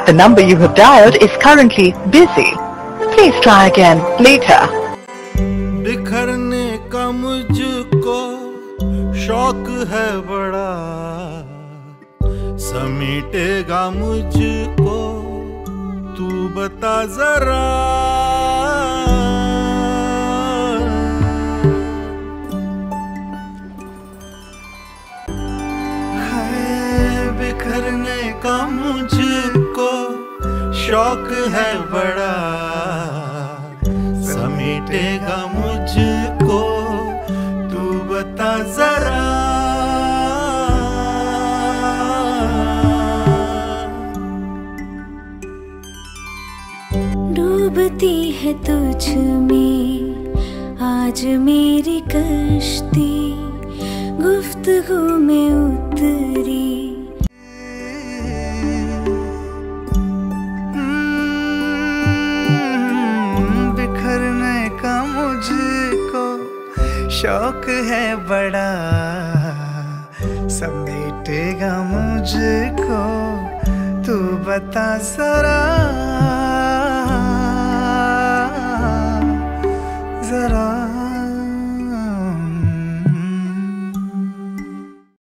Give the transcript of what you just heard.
The number you have dialed is currently busy. Please try again later. बिखरने का मुझको शौक है बड़ा, समेटेगा मुझको तू बता जरा। बिखरने का मुझको शौक है बड़ा, समेटेगा मुझको तू बता जरा। डूबती है तुझ में आज मेरी कश्ती, गुफ्तगू में उतरी। बिखरने का मुझको शौक है बड़ा, समेटेगा मुझको तू बता जरा।